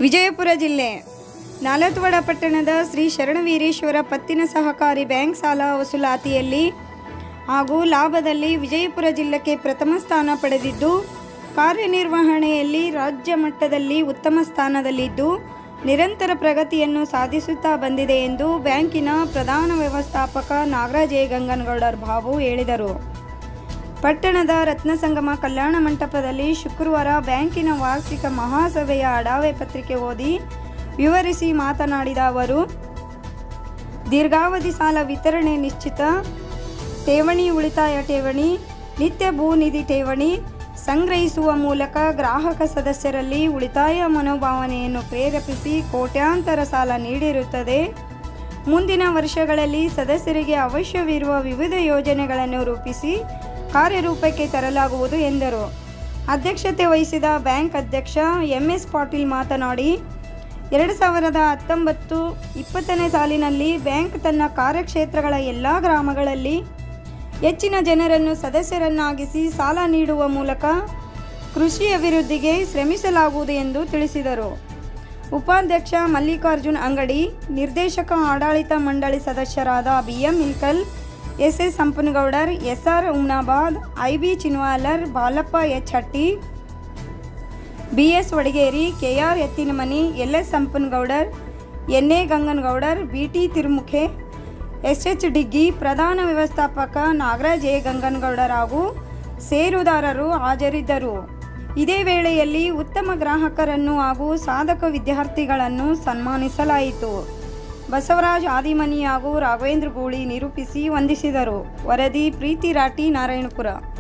ವಿಜಯಪುರ ಜಿಲ್ಲೆ ನಾಲತ್ವಾಡ ಪಟ್ಟಣದ ಶ್ರೀ ಶರಣವೀರೇಶ್ವರ ಪತ್ತಿನ ಸಹಕಾರಿ ಬ್ಯಾಂಕ್ ಸಾಲ ವಸೂಲಾತಿಯಲ್ಲಿ ಹಾಗೂ ಲಾಭದಲ್ಲಿ ವಿಜಯಪುರ ಜಿಲ್ಲೆಗೆ ಪ್ರಥಮ ಸ್ಥಾನ ಪಡೆದಿದ್ದು, ಕಾರ್ಯನಿರ್ವಹಣೆಯಲ್ಲಿ ರಾಜ್ಯ ಮಟ್ಟದಲ್ಲಿ ಉತ್ತಮ ಸ್ಥಾನದಲ್ಲಿದ್ದು ನಿರಂತರ ಪ್ರಗತಿಯನ್ನು ಸಾಧಿಸುತ್ತಾ ಬಂದಿದೆ ಎಂದು ಬ್ಯಾಂಕಿನ ಪ್ರಧಾನ ವ್ಯವಸ್ಥಾಪಕ ನಾಗರಾಜ್ ಎ ಗಂಗನಗೌಡರ್ ಬಾಬು ಹೇಳಿದರು. ಪಟ್ಟಣದ ರತ್ನಸಂಗಮ ಕಲ್ಯಾಣ ಮಂಟಪದಲ್ಲಿ ಶುಕ್ರವಾರ ಬ್ಯಾಂಕಿನ ವಾರ್ಷಿಕ ಮಹಾಸಭೆಯ ಅಡಾವೆ ಪತ್ರಿಕೆ ಓದಿ ವಿವರಿಸಿ ಮಾತನಾಡಿದ ಅವರು, ದೀರ್ಘಾವಧಿ ಸಾಲ ವಿತರಣೆ, ನಿಶ್ಚಿತ ಠೇವಣಿ, ಉಳಿತಾಯ ಠೇವಣಿ, ನಿತ್ಯ ಭೂ ನಿಧಿ ಠೇವಣಿ ಸಂಗ್ರಹಿಸುವ ಮೂಲಕ ಗ್ರಾಹಕ ಸದಸ್ಯರಲ್ಲಿ ಉಳಿತಾಯ ಮನೋಭಾವನೆಯನ್ನು ಪ್ರೇರೇಪಿಸಿ ಕೋಟ್ಯಾಂತರ ಸಾಲ ನೀಡಿರುತ್ತದೆ. ಮುಂದಿನ ವರ್ಷಗಳಲ್ಲಿ ಸದಸ್ಯರಿಗೆ ಅವಶ್ಯವಿರುವ ವಿವಿಧ ಯೋಜನೆಗಳನ್ನು ರೂಪಿಸಿ ಕಾರ್ಯರೂಪಕ್ಕೆ ತರಲಾಗುವುದು ಎಂದರು. ಅಧ್ಯಕ್ಷತೆ ವಹಿಸಿದ ಬ್ಯಾಂಕ್ ಅಧ್ಯಕ್ಷ MS ಪಾಟೀಲ್ ಮಾತನಾಡಿ, 2019-20 ಸಾಲಿನಲ್ಲಿ ಬ್ಯಾಂಕ್ ತನ್ನ ಕಾರ್ಯಕ್ಷೇತ್ರಗಳ ಎಲ್ಲ ಗ್ರಾಮಗಳಲ್ಲಿ ಹೆಚ್ಚಿನ ಜನರನ್ನು ಸದಸ್ಯರನ್ನಾಗಿಸಿ ಸಾಲ ನೀಡುವ ಮೂಲಕ ಕೃಷಿ ಅಭಿವೃದ್ಧಿಗೆ ಶ್ರಮಿಸಲಾಗುವುದು ಎಂದು ತಿಳಿಸಿದರು. ಉಪಾಧ್ಯಕ್ಷ ಮಲ್ಲಿಕಾರ್ಜುನ್ ಅಂಗಡಿ, ನಿರ್ದೇಶಕ ಆಡಳಿತ ಮಂಡಳಿ ಸದಸ್ಯರಾದ BM Ilkal, SS ಸಂಪನಗೌಡರ್, SR Humnabad, IB ಚಿನ್ವಾಲರ್, Balappa H ಹಟ್ಟಿ, BS Vadageri, KR Ettinamani, LS ಸಂಪನಗೌಡರ್, NA Ganganagoudar, BT ತಿರುಮುಖೆ, SH Diggi, ಪ್ರಧಾನ ವ್ಯವಸ್ಥಾಪಕ ನಾಗರಾಜ್ ಎ ಗಂಗನಗೌಡರ್ ಹಾಗೂ ಷೇರುದಾರರು ಹಾಜರಿದ್ದರು. ಇದೇ ವೇಳೆಯಲ್ಲಿ ಉತ್ತಮ ಗ್ರಾಹಕರನ್ನು ಹಾಗೂ ಸಾಧಕ ವಿದ್ಯಾರ್ಥಿಗಳನ್ನು ಸನ್ಮಾನಿಸಲಾಯಿತು. ಬಸವರಾಜ್ ಆದಿಮನಿ ಹಾಗೂ ರಾಘವೇಂದ್ರ ಗೂಳಿ ನಿರೂಪಿಸಿ ವಂದಿಸಿದರು. ವರದಿ ಪ್ರೀತಿ ರಾಟಿ, ನಾರಾಯಣಪುರ.